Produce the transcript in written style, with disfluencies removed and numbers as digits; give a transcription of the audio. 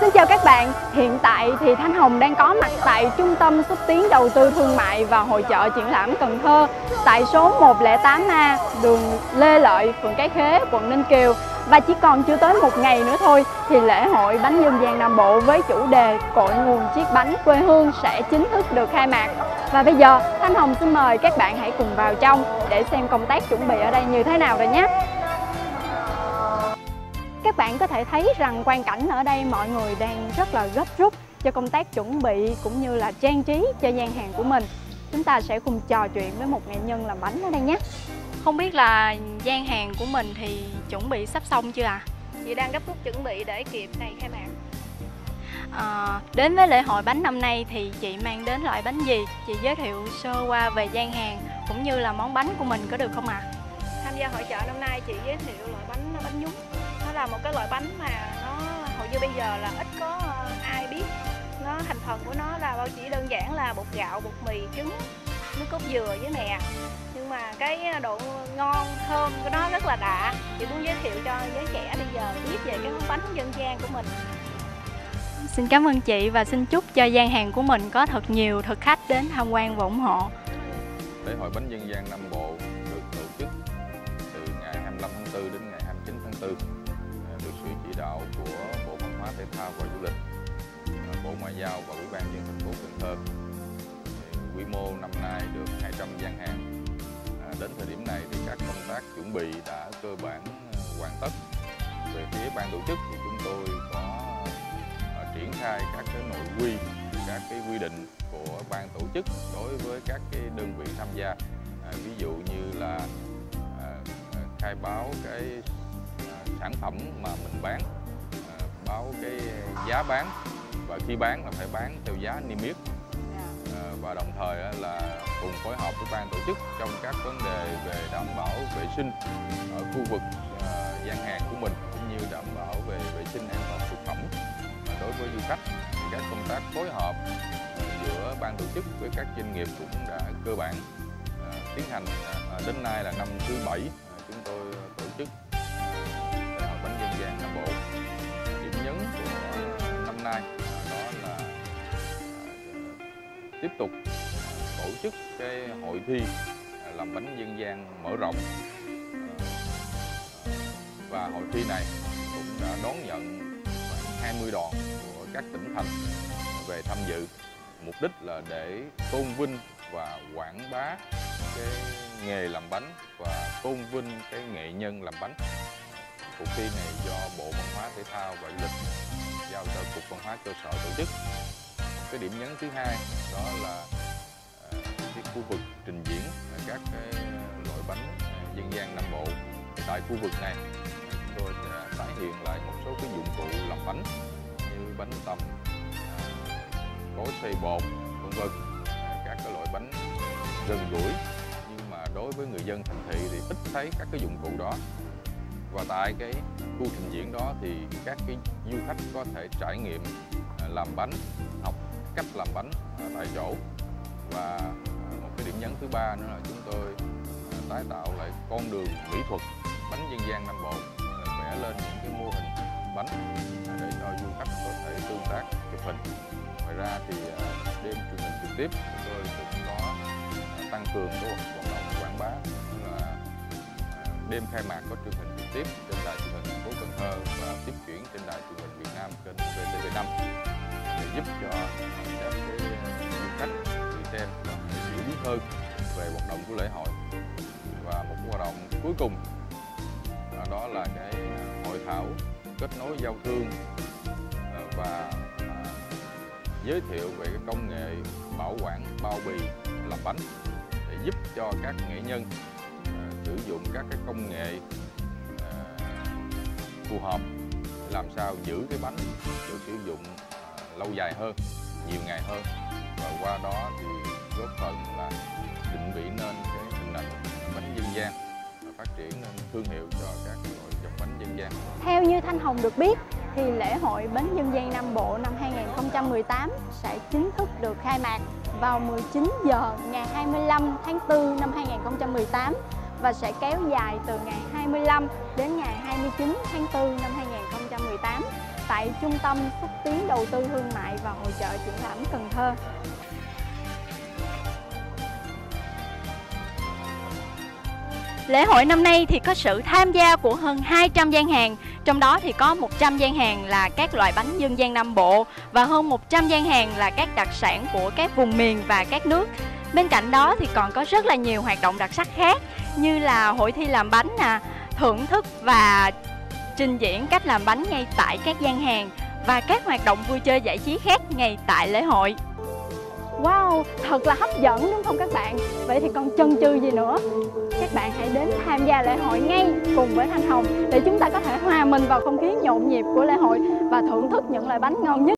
Xin chào các bạn, hiện tại thì Thanh Hồng đang có mặt tại Trung tâm xúc tiến đầu tư thương mại và hội chợ triển lãm Cần Thơ tại số 108A, đường Lê Lợi, phường Cái Khế, quận Ninh Kiều. Và chỉ còn chưa tới một ngày nữa thôi thì lễ hội bánh dân gian Nam Bộ với chủ đề Cội nguồn chiết bánh quê hương sẽ chính thức được khai mạc. Và bây giờ Thanh Hồng xin mời các bạn hãy cùng vào trong để xem công tác chuẩn bị ở đây như thế nào rồi nhé. Các bạn có thể thấy rằng quang cảnh ở đây mọi người đang rất là gấp rút cho công tác chuẩn bị cũng như là trang trí cho gian hàng của mình. Chúng ta sẽ cùng trò chuyện với một nghệ nhân làm bánh ở đây nhé. Không biết là gian hàng của mình thì chuẩn bị sắp xong chưa ạ? Chị đang gấp rút chuẩn bị để kịp ngày khai mạc. Đến với lễ hội bánh năm nay thì chị mang đến loại bánh gì? Chị giới thiệu sơ qua về gian hàng cũng như là món bánh của mình có được không ạ? Tham gia hội chợ năm nay chị giới thiệu loại bánh nhúng. Nó là một cái loại bánh mà nó hầu như bây giờ là ít có ai biết. Nó thành phần của nó là bao chỉ đơn giản là bột gạo, bột mì, trứng, nước cốt dừa với mè. Nhưng mà cái độ ngon, thơm của nó rất là đạ. Chị muốn giới thiệu cho giới trẻ bây giờ biết về cái món bánh dân gian của mình. Xin cảm ơn chị và xin chúc cho gian hàng của mình có thật nhiều thực khách đến tham quan và ủng hộ. Lễ hội bánh dân gian Nam Bộ được tổ chức từ ngày 25 tháng 4 đến ngày 29 tháng 4, được sự chỉ đạo của Bộ Văn hóa Thể thao và Du lịch, Bộ Ngoại giao và Ủy ban nhân dân thành phố Cần Thơ. Quy mô năm nay được 200 gian hàng. Đến thời điểm này thì các công tác chuẩn bị đã cơ bản hoàn tất. Về phía ban tổ chức thì chúng tôi có triển khai các cái nội quy, các cái quy định của ban tổ chức đối với các cái đơn vị tham gia. Ví dụ như là khai báo cái sản phẩm mà mình bán, báo cái giá bán và khi bán là phải bán theo giá niêm yết, và đồng thời là cùng phối hợp với ban tổ chức trong các vấn đề về đảm bảo vệ sinh ở khu vực gian hàng của mình cũng như đảm bảo về vệ sinh an toàn thực phẩm đối với du khách. Thì các công tác phối hợp giữa ban tổ chức với các doanh nghiệp cũng đã cơ bản tiến hành. Đến nay là năm thứ 7 chúng tôi tổ chức lễ hội bánh dân gian Nam Bộ. Điểm nhấn của năm nay đó là tiếp tục tổ chức cái hội thi làm bánh dân gian mở rộng, và hội thi này cũng đã đón nhận khoảng 20 đoàn của các tỉnh thành về tham dự. Mục đích là để tôn vinh và quảng bá cái nghề làm bánh và tôn vinh cái nghệ nhân làm bánh. Cuộc thi này do Bộ Văn hóa Thể thao và Du lịch giao cho Cục Văn hóa cơ sở tổ chức. Cái điểm nhấn thứ hai đó là cái khu vực trình diễn các cái loại bánh dân gian Nam Bộ. Tại khu vực này chúng tôi sẽ tái hiện lại một số cái dụng cụ làm bánh như bánh tằm, cối xay bột, vân vân. Các cái loại bánh gần gũi nhưng mà đối với người dân thành thị thì ít thấy các cái dụng cụ đó. Và tại cái khu trình diễn đó thì các cái du khách có thể trải nghiệm làm bánh, học cách làm bánh tại chỗ. Và một cái điểm nhấn thứ ba nữa là chúng tôi tái tạo lại con đường mỹ thuật bánh dân gian Nam Bộ, vẽ lên những cái mô hình bánh để cho du khách có thể tương tác, chụp hình. Ngoài ra thì đêm truyền hình trực tiếp chúng tôi cũng có tăng cường cái hoạt động quảng bá, là đêm khai mạc có truyền hình trực tiếp trên đài truyền hình thành phố Cần Thơ và tiếp chuyển trên đài truyền hình Việt Nam kênh VTV5 để giúp cho các cái du khách người xem hiểu biết hơn về hoạt động của lễ hội. Và một hoạt động cuối cùng đó là cái hội thảo kết nối giao thương và giới thiệu về cái công nghệ bảo quản bao bì làm bánh để giúp cho các nghệ nhân sử dụng các cái công nghệ phù hợp làm sao giữ cái bánh được sử dụng lâu dài hơn, nhiều ngày hơn, và qua đó thì góp phần là định vị nên cái hình ảnh bánh dân gian và phát triển nên thương hiệu cho các loại dòng bánh dân gian. Theo như Thanh Hồng được biết thì lễ hội bánh dân gian Nam Bộ năm 2018 sẽ chính thức được khai mạc vào 19 giờ ngày 25 tháng 4 năm 2018 và sẽ kéo dài từ ngày 25 đến ngày 29 tháng 4 năm 2018 tại tại Trung tâm Xúc tiến Đầu tư Thương mại và Hội chợ Triển lãm Cần Thơ. Lễ hội năm nay thì có sự tham gia của hơn 200 gian hàng, trong đó thì có 100 gian hàng là các loại bánh dân gian Nam Bộ và hơn 100 gian hàng là các đặc sản của các vùng miền và các nước. Bên cạnh đó thì còn có rất là nhiều hoạt động đặc sắc khác như là hội thi làm bánh, thưởng thức và trình diễn cách làm bánh ngay tại các gian hàng và các hoạt động vui chơi giải trí khác ngay tại lễ hội. Wow, thật là hấp dẫn đúng không các bạn? Vậy thì còn chần chừ gì nữa? Các bạn hãy đến tham gia lễ hội ngay cùng với Thanh Hồng để chúng ta có thể hòa mình vào không khí nhộn nhịp của lễ hội và thưởng thức những loại bánh ngon nhất